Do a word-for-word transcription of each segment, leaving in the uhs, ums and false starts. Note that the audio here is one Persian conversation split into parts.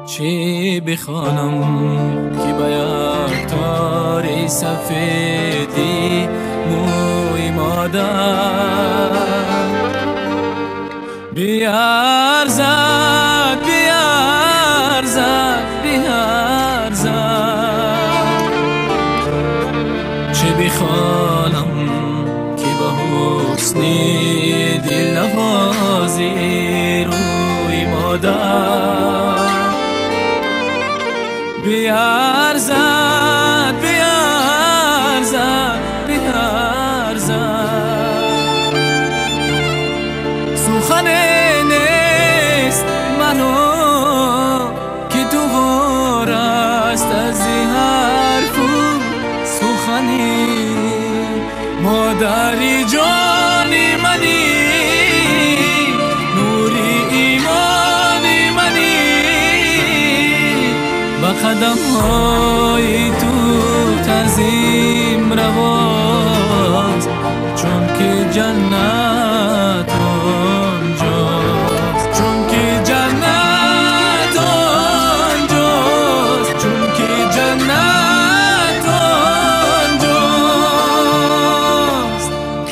چی بخوانم که با یک تار سفیدی موی مادر بیارزد بیارزد بیارزد. چی بخوانم که با حسنی دل نوازی روی مادر بیارزد بیارزد بیارزد. سخن نیست منو که تو غار است از این حرفو سخنی مادری جانی منی نوری ایمانی منی با قدم های تو تعظیم رواست چون که جنت آنجاست چون که جنت آنجاست چون که جنت آنجاست.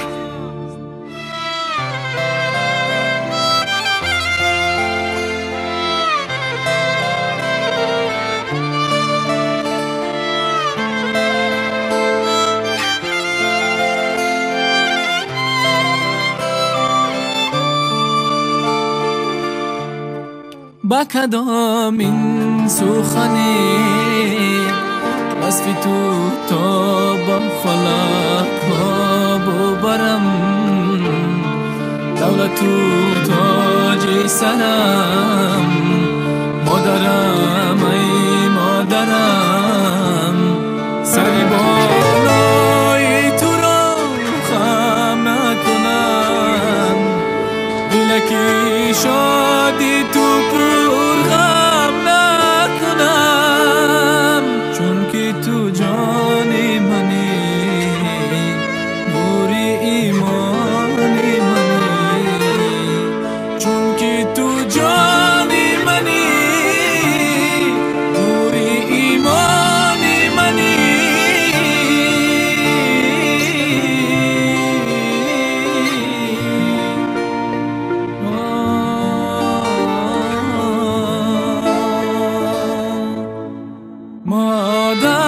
با کدام این سخنی وصف تو تا با فلک ها ببرم دولت تو تاج سرم مادرم ای مادرم سر بالای تو را خم نکنم دلکی شادی تو پر غم نکنم چون که تو جانی منی نوری ایمانی منی چون که تو جانی منی نوری ایمانی منی. مادر